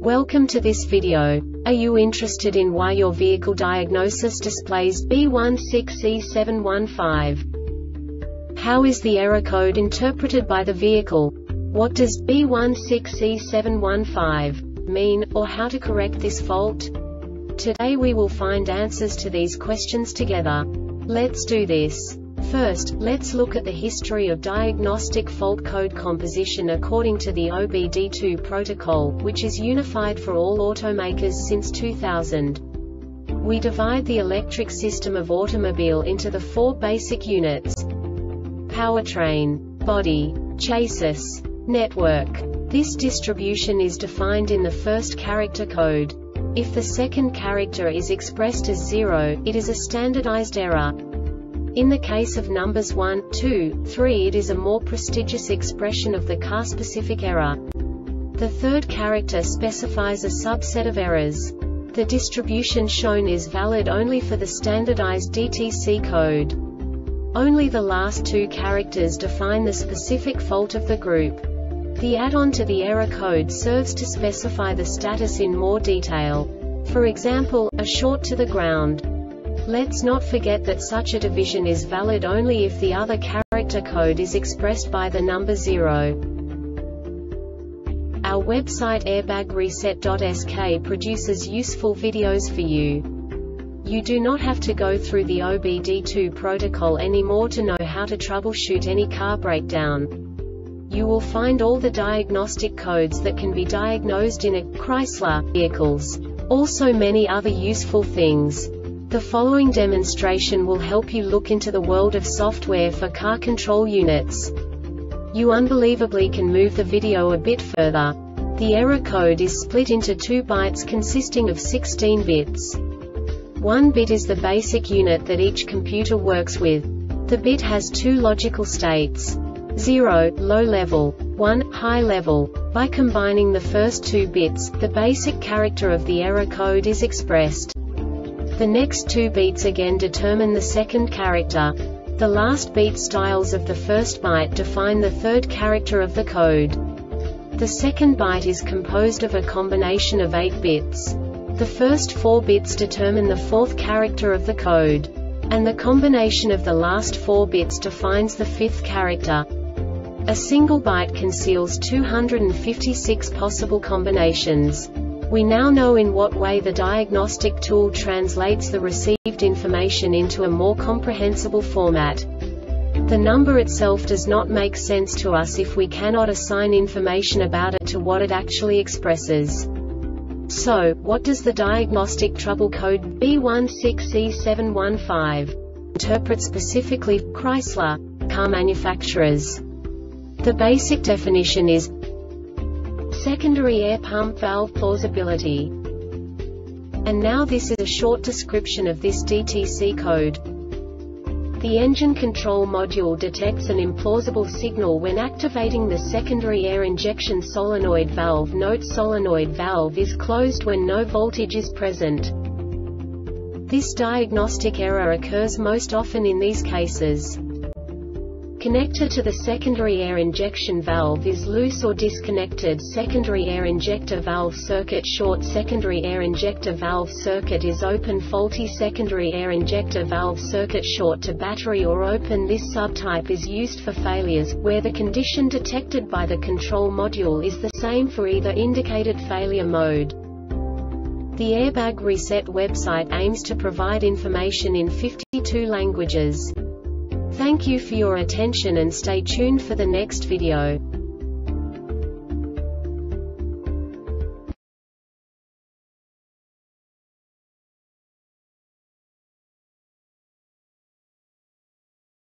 Welcome to this video. Are you interested in why your vehicle diagnosis displays B16E715? How is the error code interpreted by the vehicle? What does B16E715 mean, or how to correct this fault? Today we will find answers to these questions together. Let's do this. First, let's look at the history of diagnostic fault code composition according to the OBD2 protocol, which is unified for all automakers since 2000. We divide the electric system of automobile into the four basic units: powertrain, body, chassis, network. This distribution is defined in the first character code. If the second character is expressed as 0, it is a standardized error. In the case of numbers 1, 2, 3, it is a more prestigious expression of the car-specific error. The third character specifies a subset of errors. The distribution shown is valid only for the standardized DTC code. Only the last two characters define the specific fault of the group. The add-on to the error code serves to specify the status in more detail. For example, a short to the ground. Let's not forget that such a division is valid only if the other character code is expressed by the number 0. Our website airbagreset.sk produces useful videos for you. You do not have to go through the OBD2 protocol anymore to know how to troubleshoot any car breakdown. You will find all the diagnostic codes that can be diagnosed in a Chrysler vehicles. Also many other useful things. The following demonstration will help you look into the world of software for car control units. You unbelievably can move the video a bit further. The error code is split into 2 bytes consisting of 16 bits. 1 bit is the basic unit that each computer works with. The bit has 2 logical states: 0, low level, 1, high level. By combining the first 2 bits, the basic character of the error code is expressed. The next 2 beats again determine the second character. The last beat styles of the first byte define the third character of the code. The second byte is composed of a combination of 8 bits. The first 4 bits determine the fourth character of the code. And the combination of the last 4 bits defines the fifth character. A single byte conceals 256 possible combinations. We now know in what way the diagnostic tool translates the received information into a more comprehensible format. The number itself does not make sense to us if we cannot assign information about it to what it actually expresses. So, what does the diagnostic trouble code B16E715 interpret specifically for Chrysler car manufacturers? The basic definition is secondary air pump valve plausibility. And now this is a short description of this DTC code. The engine control module detects an implausible signal when activating the secondary air injection solenoid valve. Note: solenoid valve is closed when no voltage is present. This diagnostic error occurs most often in these cases. Connector to the secondary air injection valve is loose or disconnected. Secondary air injector valve circuit short. Secondary air injector valve circuit is open. Faulty secondary air injector valve circuit short to battery or open. This subtype is used for failures where the condition detected by the control module is the same for either indicated failure mode. The Airbag Reset website aims to provide information in 52 languages. Thank you for your attention and stay tuned for the next video.